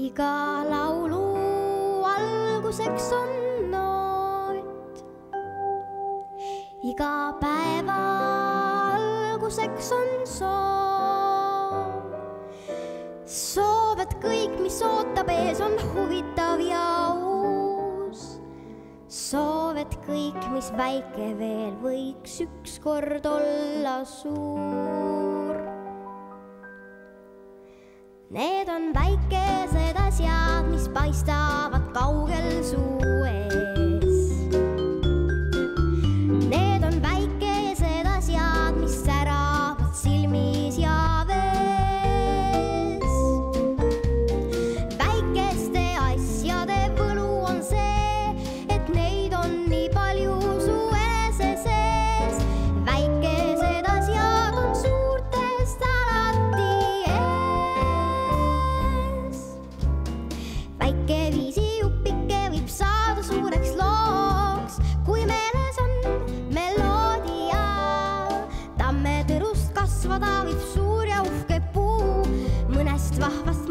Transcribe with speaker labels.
Speaker 1: Iga laulu alguseks on noot, iga päeva alguseks on soov. Soov, et kõik, mis ootab ees, on huvitav ja uus. Soov, et kõik, mis väike veel, võiks ükskord olla suur. Need on väikesed asjad, mis paistavad kaugel suu ees. Need on väikesed asjad, mis säravad silmis ja vees. Väikeste asjade võlu on see, et neid on nii palju su enese sees. Väikesed asjad on suurtest alati ees. Väike viisijupike võib saada suureks looks, kui meeles on meloodia. Tammetõrust kasvada võib suur ja uhke puu, mõnest vahvast